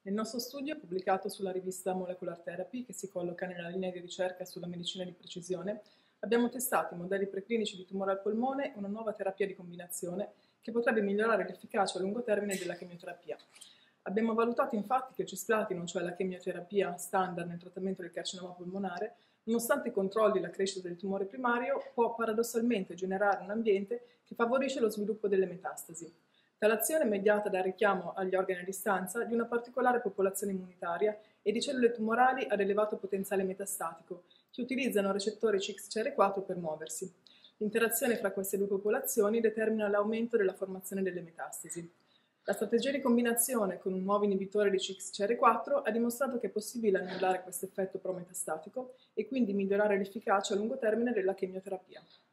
Nel nostro studio, pubblicato sulla rivista Molecular Therapy, che si colloca nella linea di ricerca sulla medicina di precisione, abbiamo testato in modelli preclinici di tumore al polmone una nuova terapia di combinazione che potrebbe migliorare l'efficacia a lungo termine della chemioterapia. Abbiamo valutato infatti che il cisplatino, cioè la chemioterapia standard nel trattamento del carcinoma polmonare, nonostante controlli la crescita del tumore primario, può paradossalmente generare un ambiente che favorisce lo sviluppo delle metastasi. Tale azione è mediata dal richiamo agli organi a distanza di una particolare popolazione immunitaria e di cellule tumorali ad elevato potenziale metastatico, che utilizzano recettori CXCR4 per muoversi. L'interazione fra queste due popolazioni determina l'aumento della formazione delle metastasi. La strategia di combinazione con un nuovo inibitore di CXCR4 ha dimostrato che è possibile annullare questo effetto prometastatico e quindi migliorare l'efficacia a lungo termine della chemioterapia.